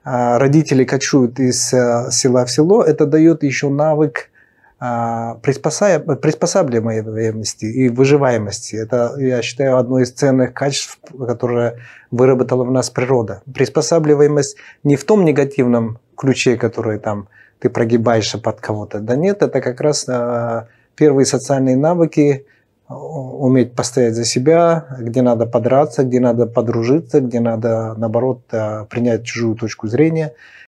родители кочуют из села в село, это дает еще навык приспосабливаемости и выживаемости. Это, я считаю, одно из ценных качеств, которое выработала в нас природа. Приспосабливаемость не в том негативном ключе, который там ты прогибаешься под кого-то. Да нет, это как раз первые социальные навыки, уметь постоять за себя, где надо подраться, где надо подружиться, где надо, наоборот, принять чужую точку зрения.